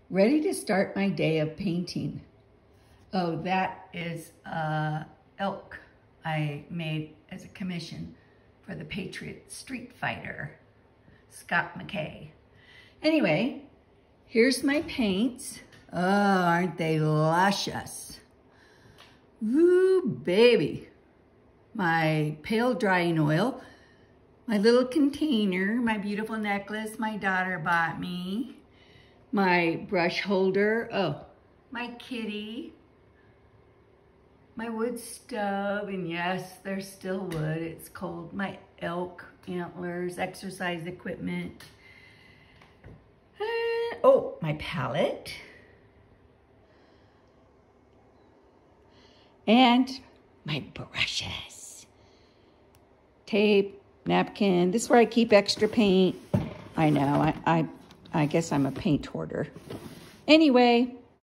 Ready to start my day of painting. Oh, that is elk I made as a commission for the Patriot Street Fighter, Scott McKay. Anyway, here's my paints. Oh, aren't they luscious? Woo, baby. My pale drying oil, my little container, my beautiful necklace my daughter bought me, my brush holder, oh, my kitty, my wood stove, and yes, there's still wood, it's cold, my elk antlers, exercise equipment, oh, my palette, and my brushes, tape, napkin. This is where I keep extra paint. I know, I guess I'm a paint hoarder. Anyway,